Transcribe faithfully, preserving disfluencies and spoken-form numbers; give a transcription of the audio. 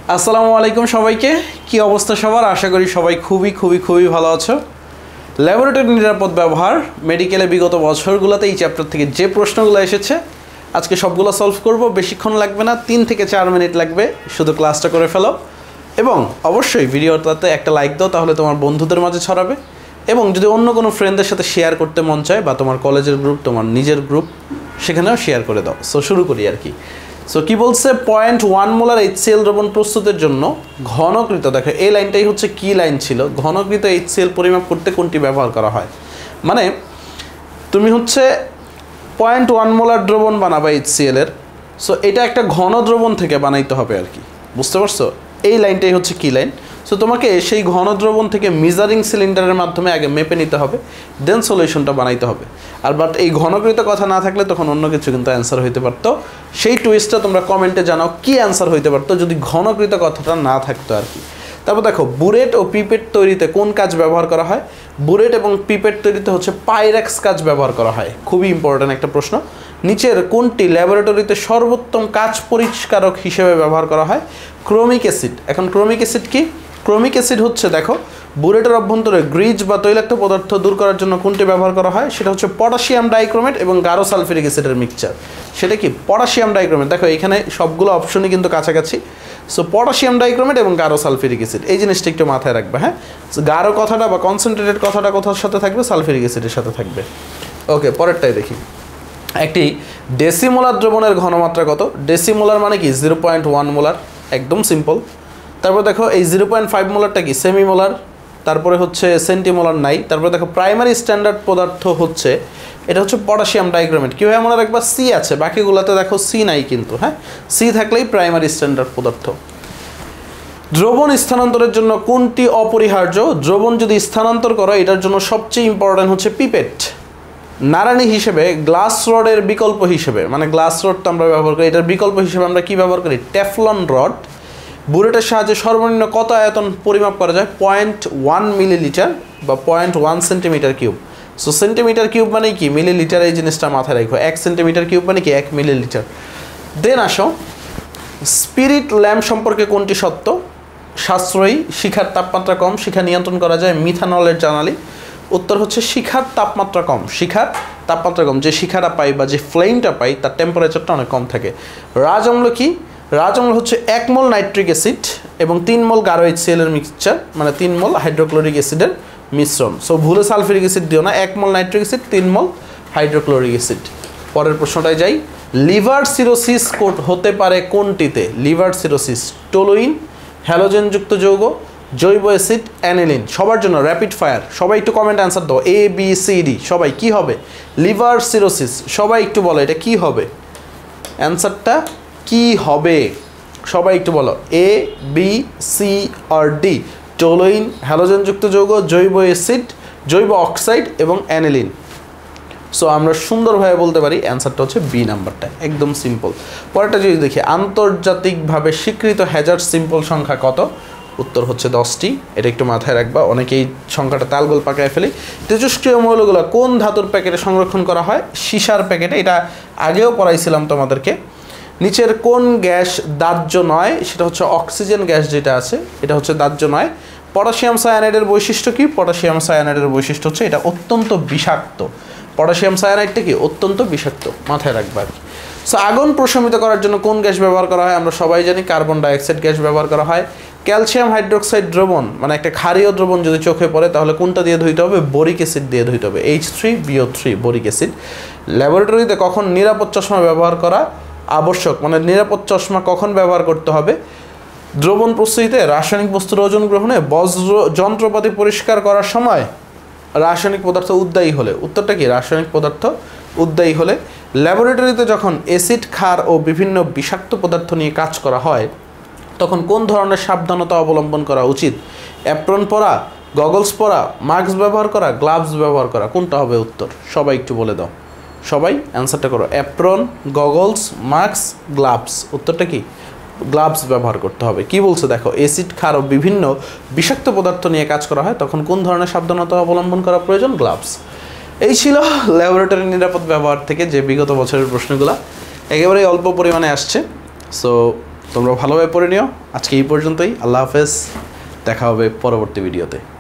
আসসালামু আলাইকুম সবাইকে। কি অবস্থা সবার? আশা করি সবাই খুবই খুবই খুবই ভালো আছো। ল্যাবরেটরি নিরাপদ ব্যবহার মেডিকেলে বিগত বছরগুলোতে এই চ্যাপ্টার থেকে যে প্রশ্নগুলো এসেছে আজকে সবগুলো সলভ করব। বেশিক্ষণ লাগবে না, তিন থেকে চার মিনিট লাগবে। শুধু ক্লাসটা করে ফেলো এবং অবশ্যই ভিডিওটাতে একটা লাইক দাও, তাহলে তোমার বন্ধুদের মাঝে ছড়াবে। এবং যদি অন্য কোনো ফ্রেন্ডদের সাথে শেয়ার করতে মন চায় বা তোমার কলেজের গ্রুপ, তোমার নিজের গ্রুপ, সেখানেও শেয়ার করে দাও। সো শুরু করি আর কি। সো কি বলছে, পয়েন্ট ওয়ান মোলার এইচসিএল দ্রবণ প্রস্তুতের জন্য ঘনকৃত, দেখো এই লাইনটাই হচ্ছে কি লাইন ছিল, ঘনকৃত এইচসিএল পরিমাপ করতে কোনটি ব্যবহার করা হয়। মানে তুমি হচ্ছে পয়েন্ট ওয়ান মোলার দ্রবণ বানাবা এইচসিএল এর। সো এটা একটা ঘন দ্রবণ থেকে বানাইতে হবে আর কি, বুঝতে পারছো? এই লাইনটাই হচ্ছে কি লাইন। সো তোমাকে সেই ঘন দ্রবণ থেকে মেজারিং সিলিন্ডারের মাধ্যমে আগে মেপে নিতে হবে, দেন সলিউশনটা বানাইতে হবে। আর বাট এই ঘনকৃত কথা না থাকলে তখন অন্য কিছু কিন্তু অ্যান্সার হইতে পারতো। সেই টুইস্টটা তোমরা কমেন্টে জানাও কি অ্যান্সার হইতে পারতো যদি ঘনকৃত কথাটা না থাকতো আর কি। তারপর দেখো, বুরেট ও পিপেট তৈরিতে কোন কাজ ব্যবহার করা হয়? বুরেট এবং পিপেট তৈরিতে হচ্ছে পাইরেক্স কাজ ব্যবহার করা হয়। খুবই ইম্পর্ট্যান্ট একটা প্রশ্ন। নিচের কোনটি ল্যাবরেটরিতে সর্বোত্তম কাচ পরিষ্কারক হিসেবে ব্যবহার করা হয়? Chromic acid. এখন ক্রোমিক অ্যাসিড কি? ক্রোমিক অ্যাসিড হচ্ছে, দেখো বুরেটের অভ্যন্তরে গ্রিজ বা তৈলাক্ত পদার্থ দূর করার জন্য কোনটি ব্যবহার করা হয়? সেটা হচ্ছে পটাশিয়াম ডাইক্রোমেট এবং গাঢ় সালফিউরিক অ্যাসিডের মিক্সচার। সেটা কি? Potassium dichromate. দেখো এখানে সবগুলো অপশনই কিন্তু কাছাকাছি। সো পটাশিয়াম ডাইক্রোমেট এবং গাঢ় সালফিউরিক অ্যাসিড, এই জিনিসটা একটু মাথায় রাখবে। হ্যাঁ, গাঢ় কথাটা বা কনসেন্ট্রেটেড কথাটা কোথার সাথে থাকবে? সালফিউরিক অ্যাসিডের সাথে থাকবে। ওকে, পরেরটাই দেখি। একটি ডেসিমোলার দ্রবণের ঘনমাত্রা কত? ডেসিমোলার মানে কি? জিরো পয়েন্ট ওয়ান মোলার, একদম সিম্পল। তারপর দেখো এই জিরো পয়েন্ট ফাইভ মোলারটা কি? সেমিমোলার। তারপরে হচ্ছে সেন্টিমোলার নাই। তারপরে দেখো প্রাইমারি স্ট্যান্ডার্ড পদার্থ হচ্ছে, এটা হচ্ছে পটাশিয়াম ডাইক্রোমেট। কীভাবে মনে রাখবা? সি আছে, বাকিগুলোতে দেখো সি নাই কিন্তু। হ্যাঁ, সি থাকলেই প্রাইমারি স্ট্যান্ডার্ড পদার্থ। দ্রবণ স্থানান্তরের জন্য কোনটি অপরিহার্য? দ্রবণ যদি স্থানান্তর করো, এটার জন্য সবচেয়ে ইম্পর্ট্যান্ট হচ্ছে পিপেট। নাড়ানি হিসেবে গ্লাস রডের বিকল্প হিসেবে, মানে গ্লাস রড তো আমরা ব্যবহার করি, এটার বিকল্প হিসেবে আমরা কি ব্যবহার করি? Teflon rod. বুলেটের সাহায্যে সর্বনিম্ন কত আয়তন পরিমাপ করা যায়? পয়েন্ট ওয়ান মিলিলিটার বা point one centimetre cube. So centimetre cube মানে কি? মিলিলিটার, এই জিনিসটা মাথায় রাখবো। এক সেন্টিমিটার কিউব মানে কি? এক মিলিলিটার। দেন আসো, স্পিরিট ল্যাম্প সম্পর্কে কোনটি সত্য? সাশ্রয়ী, শিখার তাপমাত্রা কম, শিখা নিয়ন্ত্রণ করা যায়, মিথানলের জানালি। উত্তর হচ্ছে শিখার তাপমাত্রা কম। শিখার তাপমাত্রা কম, যে শিখাটা পাই বা যে ফ্লেমটা পাই তার টেম্পারেচারটা অনেক কম থাকে। রাজঅম্ল কি? রাজঅম্ল হচ্ছে এক মোল নাইট্রিক অ্যাসিড এবং তিন মোল গাঢ় এইচসিএল এর মিক্সচার, মানে তিন মোল হাইড্রোক্লোরিক অ্যাসিডের মিশ্রণ। সো ভুলে সালফিউরিক অ্যাসিড দিও না, এক মোল নাইট্রিক অ্যাসিড, তিন মোল হাইড্রোক্লোরিক অ্যাসিড। পরের প্রশ্নটায় যাই। লিভার সিরোসিস হতে পারে কোনটিতে? লিভার সিরোসিস, টোলুইন, হ্যালোজেনযুক্ত যৌগ, জৈব অ্যাসিড, অ্যানিলিন। সবার জন্য র্যাপিড ফায়ার, সবাই একটু কমেন্ট অ্যান্সার দাও। এ বি সি ডি, সবাই কি হবে? লিভার সিরোসিস, সবাই একটু বলো এটা কি হবে? অ্যান্সারটা কি হবে? সবাই একটু বলো। এ বি সি আর ডি। টোলুইন, হ্যালোজেনযুক্ত যৌগ, জৈব অ্যাসিড, জৈব অক্সাইড এবং অ্যানিলিন। সো আমরা সুন্দরভাবে বলতে পারি অ্যান্সারটা হচ্ছে বি নাম্বারটা, একদম সিম্পল। পরেরটা যদি দেখি, আন্তর্জাতিকভাবে স্বীকৃত হ্যাজার্ড সিম্পল সংখ্যা কত? উত্তর হচ্ছে দশটি। এটা একটু মাথায় রাখবা, অনেকেই সংখ্যাটা তালগোল পাকায় ফেলে। তেজস্ক্রিয় মৌলগুলো কোন ধাতুর প্যাকেটে সংরক্ষণ করা হয়? সীসার প্যাকেটে, এটা আগেও পড়াইছিলাম তোমাদেরকে। নিচের কোন গ্যাস দাহ্য নয়? সেটা হচ্ছে অক্সিজেন গ্যাস, যেটা আছে এটা হচ্ছে দাহ্য নয়। পটাশিয়াম সায়ানাইডের বৈশিষ্ট্য কি? পটাশিয়াম সায়ানাইডের বৈশিষ্ট্য হচ্ছে এটা অত্যন্ত বিষাক্ত। পটাশিয়াম সায়ানাইডটা কি? অত্যন্ত বিষাক্ত, মাথায় রাখবা আর কি। সো আগুন প্রশমিত করার জন্য কোন গ্যাস ব্যবহার করা হয়? আমরা সবাই জানি কার্বন ডাইঅক্সাইড গ্যাস ব্যবহার করা হয়। ক্যালসিয়াম হাইড্রোক্সাইড দ্রবণ, মানে একটা ক্ষারীয় দ্রবণ যদি চোখে পড়ে তাহলে কোনটা দিয়ে ধুইতে হবে? বোরিক অ্যাসিড দিয়ে ধুইতে হবে। H three B O three, boric acid. ল্যাবরেটরিতে কখন নিরাপদ চশমা ব্যবহার করা আবশ্যক? মানে নিরাপদ চশমা কখন ব্যবহার করতে হবে? দ্রবণ প্রস্তুতিতে, রাসায়নিক বস্তুর ওজন গ্রহণে, বজ্র যন্ত্রপাতি পরিষ্কার করার সময়, রাসায়নিক পদার্থ উদ্দায়ী হলে। উত্তরটা কি? রাসায়নিক পদার্থ উদ্দায়ী হলে। ল্যাবরেটরিতে যখন অ্যাসিড, ক্ষার ও বিভিন্ন বিষাক্ত পদার্থ নিয়ে কাজ করা হয় তখন কোন ধরনের সাবধানতা অবলম্বন করা উচিত? অ্যাপ্রন পরা, গগলস পরা, মাস্ক ব্যবহার করা, গ্লাভস ব্যবহার করা, কোনটা হবে উত্তর? সবাই একটু বলে দাও, সবাই অ্যান্সারটা করো। Apron, goggles, mask, gloves. উত্তরটা কি? গ্লাভস ব্যবহার করতে হবে। কি বলছে দেখো, অ্যাসিড, ক্ষার ও বিভিন্ন বিষাক্ত পদার্থ নিয়ে কাজ করা হয় তখন কোন ধরনের সাবধানতা অবলম্বন করা প্রয়োজন? গ্লাভস। এই ছিল ল্যাবরেটরি নিরাপদ ব্যবহার থেকে যে বিগত বছরের প্রশ্নগুলো, একেবারেই অল্প পরিমাণে আসছে। সো তোমরা ভালোভাবে পড়ে নিও। আজকে এই পর্যন্তই। আল্লাহ হাফেজ, দেখা হবে পরবর্তী ভিডিওতে।